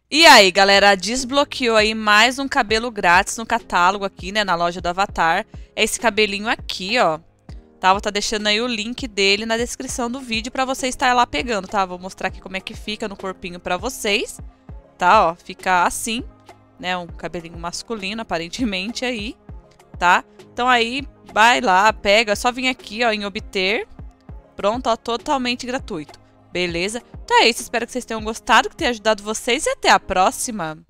E aí, galera, desbloqueou aí mais um cabelo grátis no catálogo aqui, né, na loja do Avatar. É esse cabelinho aqui, ó. Tá, vou estar deixando aí o link dele na descrição do vídeo pra você estar lá pegando, tá? Vou mostrar aqui como é que fica no corpinho pra vocês, tá? Ó, fica assim, né, um cabelinho masculino, aparentemente aí, tá? Então aí, vai lá, pega, é só vir aqui, ó, em obter. Pronto, ó, totalmente gratuito. Beleza? Então é isso, espero que vocês tenham gostado, que tenha ajudado vocês e até a próxima!